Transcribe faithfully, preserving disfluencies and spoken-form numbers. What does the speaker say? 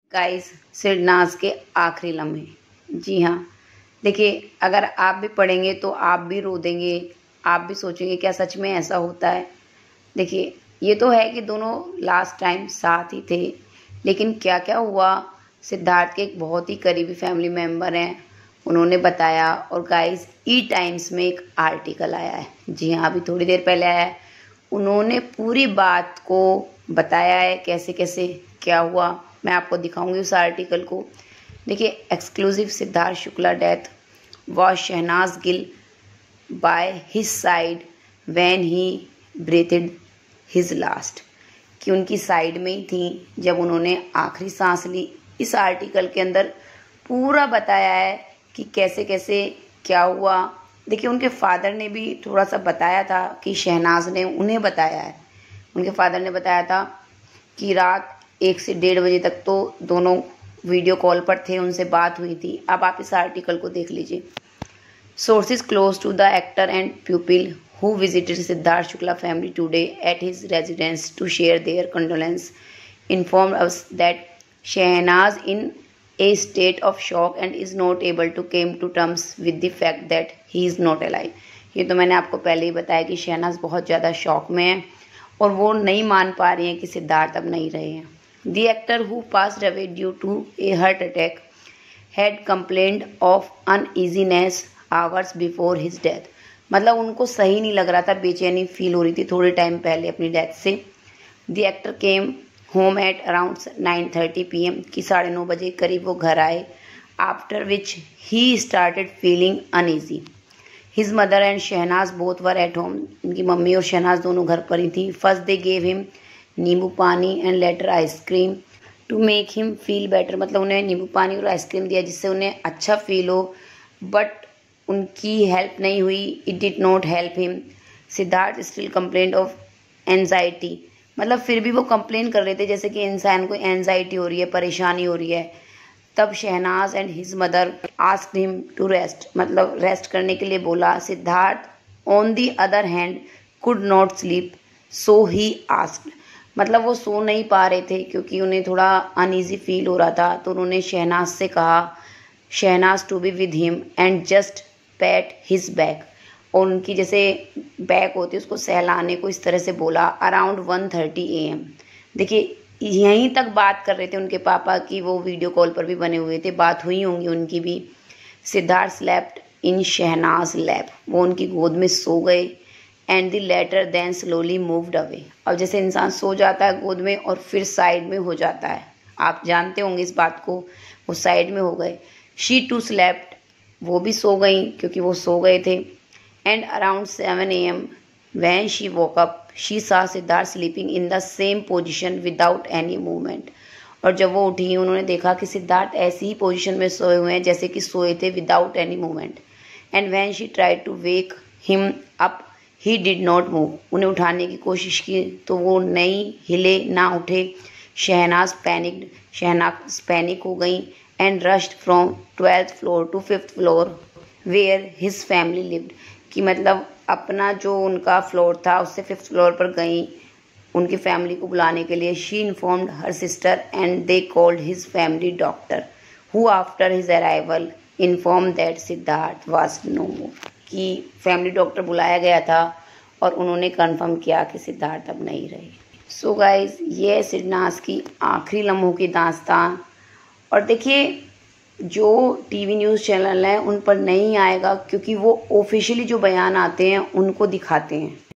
Guys, सिरनाज़ के आखिरी लम्हे। जी हाँ, देखिए अगर आप भी पढ़ेंगे तो आप भी रो देंगे, आप भी सोचेंगे क्या सच में ऐसा होता है। देखिए ये तो है कि दोनों लास्ट टाइम साथ ही थे, लेकिन क्या क्या हुआ, सिद्धार्थ के एक बहुत ही करीबी फैमिली मेम्बर हैं, उन्होंने बताया। और गाइस, ई टाइम्स में एक आर्टिकल आया है, जी हाँ अभी थोड़ी देर पहले आया है, उन्होंने पूरी बात को बताया है कैसे कैसे क्या हुआ। मैं आपको दिखाऊंगी उस आर्टिकल को। देखिए, exclusive Siddharth Shukla death was Shehnaaz Gill by his side when he breathed his last, कि उनकी साइड में ही थी जब उन्होंने आखिरी सांस ली। इस आर्टिकल के अंदर पूरा बताया है कि कैसे कैसे क्या हुआ। देखिए, उनके फादर ने भी थोड़ा सा बताया था कि शहनाज ने उन्हें बताया है, उनके फादर ने बताया था कि रात एक से डेढ़ बजे तक तो दोनों वीडियो कॉल पर थे, उनसे बात हुई थी। अब आप इस आर्टिकल को देख लीजिए। Sources close to the actor and people who visited Siddharth Shukla family today at his residence to share their condolence informed us that Shehnaz in a state of shock and is not able to came to terms with the fact that he is not alive। ये तो मैंने आपको पहले ही बताया कि शहनाज बहुत ज़्यादा shock में है और वो नहीं मान पा रही हैं कि सिद्धार्थ अब नहीं रहे हैं। The actor who passed away due to a heart attack had complained of uneasiness hours before his death। मतलब उनको सही नहीं लग रहा था, बेचैनी फील हो रही थी थोड़े टाइम पहले अपनी डेथ से। The actor came home at around nine thirty p m, कि साढ़े नौ बजे करीब वो घर आए। After which he started feeling uneasy. His mother and Shehnaaz both were at home, उनकी मम्मी और शहनाज दोनों घर पर ही थी। First they gave him nimbu pani and later ice cream to make him feel better, मतलब उन्हें नींबू पानी और आइसक्रीम दिया जिससे उन्हें अच्छा फील हो, बट उनकी हेल्प नहीं हुई। It did not help him. Siddharth still complained of anxiety, मतलब फिर भी वो कंप्लेन कर रहे थे जैसे कि इंसान को एनजाइटी हो रही है, परेशानी हो रही है। तब Shehnaaz and his mother asked him to rest, मतलब रेस्ट करने के लिए बोला। Siddharth on the other hand could not sleep so he asked, मतलब वो सो नहीं पा रहे थे क्योंकि उन्हें थोड़ा अनईजी फील हो रहा था, तो उन्होंने शहनाज से कहा Shehnaaz to be with him and just pat his back, और उनकी जैसे बैक होती है उसको सहलाने को इस तरह से बोला। Around one thirty a m, देखिए यहीं तक बात कर रहे थे उनके पापा की, वो वीडियो कॉल पर भी बने हुए थे, बात हुई होंगी उनकी भी। Siddharth slept in Shehnaaz lap, वो उनकी गोद में सो गए। And the latter then slowly moved away, अब जैसे इंसान सो जाता है गोद में और फिर साइड में हो जाता है, आप जानते होंगे इस बात को, वो साइड में हो गए। शी टू स्लेप्ट, वो भी सो गई क्योंकि वो सो गए थे। And around seven a m when she woke up she saw Siddharth sleeping in the same position without any movement, और जब वो उठी उन्होंने देखा कि सिद्धार्थ ऐसी ही पोजीशन में सोए हुए हैं जैसे कि सोए थे, without any movement. And when she tried to wake him up he did not move, उन्हें उठाने की कोशिश की तो वो नहीं हिले, ना उठे। शहनाज पैनिक्ड, शहनाज पैनिक हो गई। And rushed from twelfth floor to fifth floor where his family lived, कि मतलब अपना जो उनका फ्लोर था उससे फिफ्थ फ्लोर पर गई उनकी फैमिली को बुलाने के लिए। She informed her sister and they called his family doctor who after his arrival inform that Siddharth was no more, कि फैमिली डॉक्टर बुलाया गया था और उन्होंने कंफर्म किया कि सिद्धार्थ अब नहीं रहे। सो गाइज, ये सिरनाज की आखिरी लम्हों की दास्तान। और देखिए, जो टीवी न्यूज़ चैनल हैं उन पर नहीं आएगा क्योंकि वो ऑफिशियली जो बयान आते हैं उनको दिखाते हैं।